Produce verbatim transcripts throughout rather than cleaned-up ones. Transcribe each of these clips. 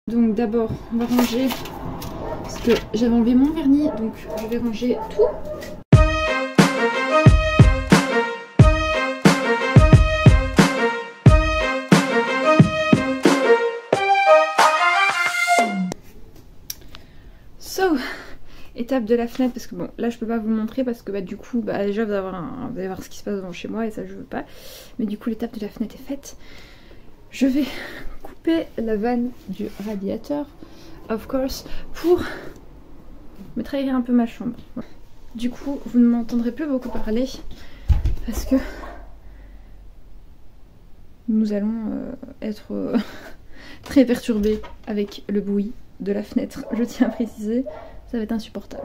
Donc d'abord on va ranger parce que j'avais enlevé mon vernis, donc je vais ranger tout. So, étape de la fenêtre, parce que bon là je peux pas vous le montrer parce que bah du coup bah déjà vous allez voir, un, vous allez voir ce qui se passe devant chez moi et ça je veux pas. Mais du coup l'étape de la fenêtre est faite. Je vais couper la vanne du radiateur, of course, pour me trahir un peu ma chambre. Du coup vous ne m'entendrez plus beaucoup parler parce que nous allons euh, être euh, très perturbés avec le bruit de la fenêtre, je tiens à préciser, ça va être insupportable.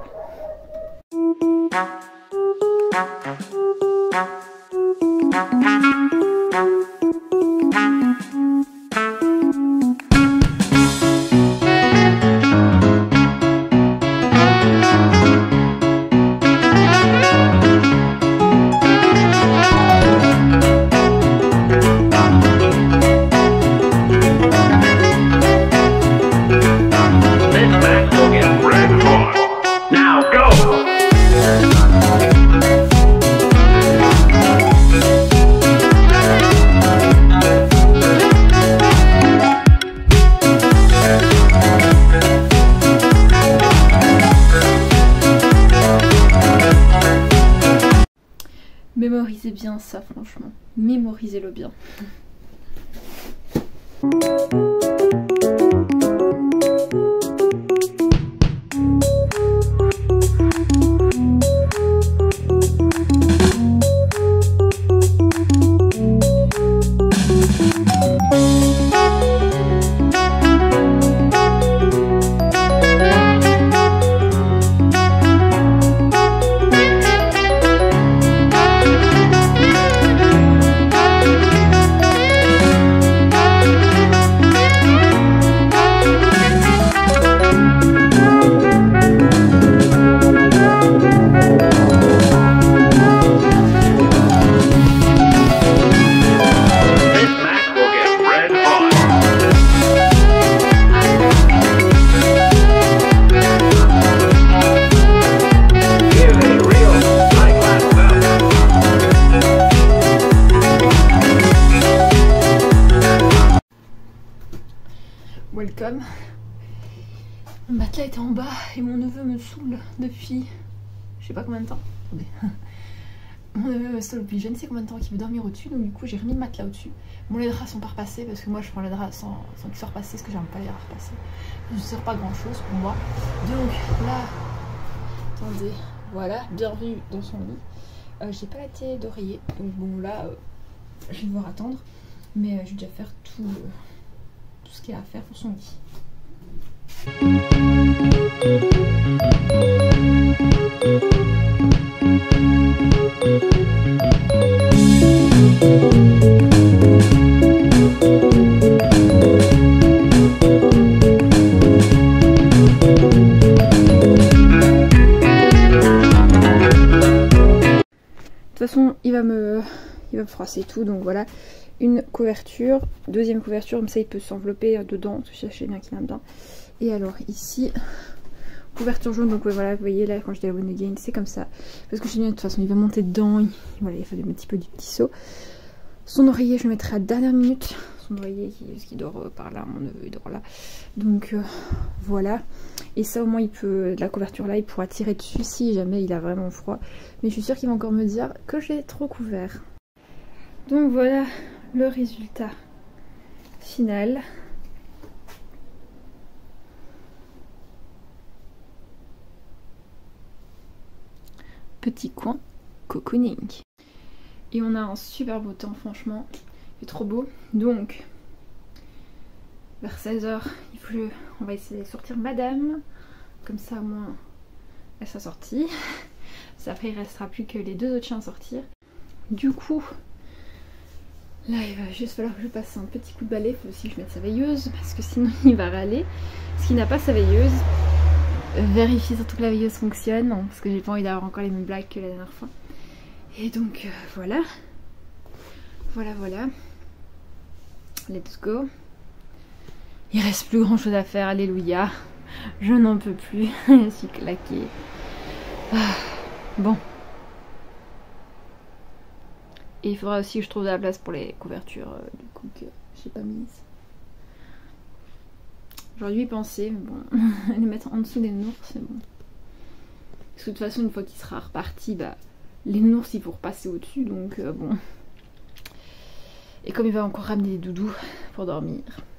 Mémorisez bien ça, franchement. Mémorisez-le bien. Welcome. Mon matelas était en bas et mon neveu me saoule depuis je sais pas combien de temps. Attendez. Mon neveu me saoule depuis je ne sais combien de temps qu'il veut dormir au-dessus, donc du coup j'ai remis le matelas au-dessus. Bon, les draps sont pas repassés parce que moi je prends les draps sans, sans qu'ils soient repassés parce que j'aime pas les draps repassés. Ça ne sert pas grand chose pour moi. Donc là, attendez, voilà, bienvenue dans son lit. Euh, j'ai pas la télé d'oreiller, donc bon là, euh, je vais devoir attendre. Mais euh, je vais déjà faire tout. Euh, ce qu'il y a à faire pour son lit. De toute façon, il va me, il va me froisser tout, donc voilà. Une couverture, deuxième couverture, comme ça il peut s'envelopper dedans, sachez bien qu'il aime bien. Et alors ici, couverture jaune, donc ouais, voilà, vous voyez là quand je dis la bonne again, c'est comme ça. Parce que je dis de toute façon il va monter dedans, il, voilà, il fait un petit peu du petit saut. Son oreiller je le mettrai à la dernière minute, son oreiller qui, qui dort par là, mon neveu il dort là. Donc euh, voilà, et ça au moins il peut, la couverture là il pourra tirer dessus si jamais il a vraiment froid. Mais je suis sûre qu'il va encore me dire que j'ai trop couvert. Donc voilà le résultat final. Petit coin cocooning. Et on a un super beau temps, franchement. Il est trop beau. Donc, vers seize heures, il faut que... on va essayer de sortir madame. Comme ça, au moins, elle sera sortie. Après, il restera plus que les deux autres chiens à sortir. Du coup... là il va juste falloir que je passe un petit coup de balai, il faut aussi que je mette sa veilleuse parce que sinon il va râler. Parce qu'il n'a pas sa veilleuse. Vérifiez surtout que la veilleuse fonctionne, non, parce que j'ai pas envie d'avoir encore les mêmes blagues que la dernière fois. Et donc euh, voilà. Voilà voilà. Let's go. Il reste plus grand chose à faire, alléluia. Je n'en peux plus, je suis claquée. Ah, bon. Et il faudra aussi que je trouve de la place pour les couvertures, euh, du coup, que j'ai pas mises. J'aurais dû y penser, mais bon, les mettre en dessous des nounours, c'est bon. Parce que de toute façon, une fois qu'il sera reparti, bah, les nounours, il faut repasser au-dessus, donc euh, bon. Et comme il va encore ramener des doudous pour dormir.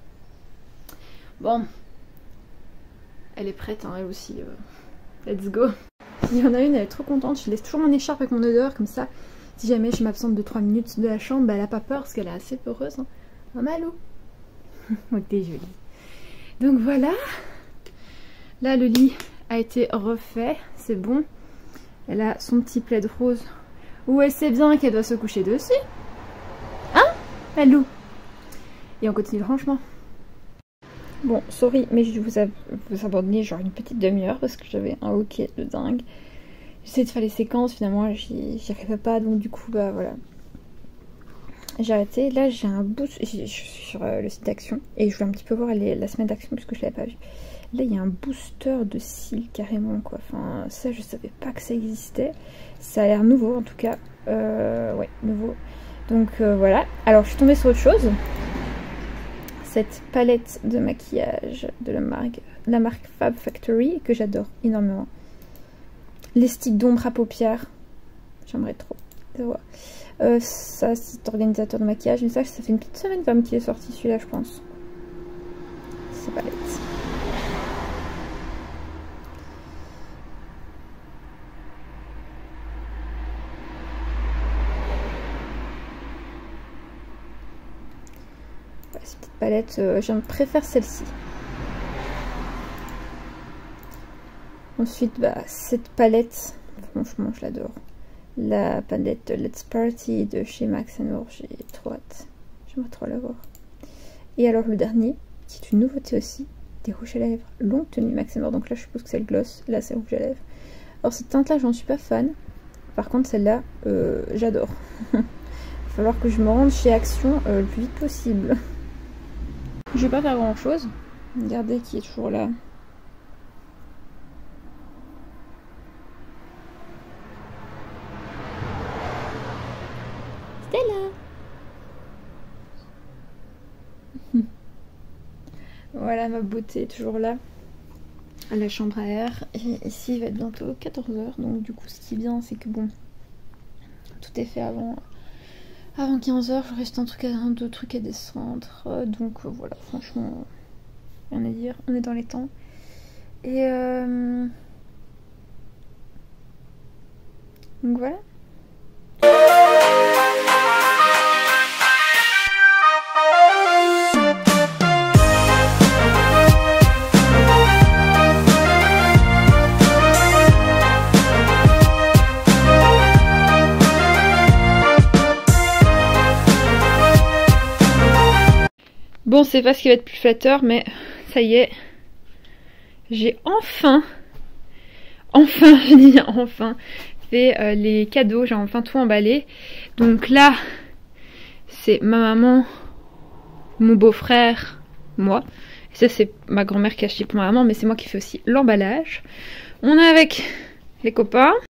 Bon. Elle est prête, hein, elle aussi. Euh, let's go. Il y en a une, elle est trop contente. Je laisse toujours mon écharpe avec mon odeur, comme ça. Si jamais je m'absente de trois minutes de la chambre, bah, elle a pas peur, parce qu'elle est assez peureuse. Hein. Oh, Malou. Oh, t'es jolie. Donc voilà. Là, le lit a été refait. C'est bon. Elle a son petit plaid rose. Où elle sait bien qu'elle doit se coucher dessus. Hein, Malou? Et on continue le rangement. Bon, sorry, mais je vous, vous abandonner genre une petite demi-heure parce que j'avais un hockey de dingue. J'essayais de faire les séquences, finalement j'y arrivais pas, donc du coup, bah voilà. J'ai arrêté. Là, j'ai un boost. Je suis sur euh, le site d'Action et je voulais un petit peu voir les, la semaine d'Action parce que je l'avais pas vu. Là, il y a un booster de cils carrément, quoi. Enfin, ça, je savais pas que ça existait. Ça a l'air nouveau en tout cas. Euh, ouais, nouveau. Donc euh, voilà. Alors, je suis tombée sur autre chose. Cette palette de maquillage de la marque, la marque Fab Factory que j'adore énormément. Les sticks d'ombre à paupières, j'aimerais trop savoir. Euh, ça c'est organisateur de maquillage, mais ça, ça fait une petite semaine quand même qu'il est sorti celui-là, je pense. Cette palette. Cette petite palette, euh, je préfère celle-ci. Ensuite, bah, cette palette, franchement, je l'adore. La palette de Let's Party de chez Max and More, j'ai trop hâte. J'aimerais trop la voir. Et alors, le dernier, qui est une nouveauté aussi, des rouges à lèvres longue tenue Max and More. Donc là, je suppose que c'est le gloss. Là, c'est le rouge à lèvres. Alors, cette teinte-là, j'en suis pas fan. Par contre, celle-là, euh, j'adore. Il va falloir que je me rende chez Action euh, le plus vite possible. Je vais pas faire grand chose. Regardez qui est toujours là. Stella. Voilà ma beauté, toujours là. À la chambre à air. Et ici il va être bientôt quatorze heures. Donc du coup ce qui est bien c'est que bon, tout est fait avant. Avant quinze heures, je reste un truc à, un, deux trucs à descendre. Donc euh, voilà, franchement, rien à dire. On est dans les temps. Et euh... donc voilà. Bon, c'est pas ce qui va être plus flatteur, mais ça y est, j'ai enfin, enfin, je dis bien enfin, fait euh, les cadeaux, j'ai enfin tout emballé. Donc là, c'est ma maman, mon beau-frère, moi. Et ça, c'est ma grand-mère qui a acheté pour ma maman, mais c'est moi qui fais aussi l'emballage. On est avec les copains.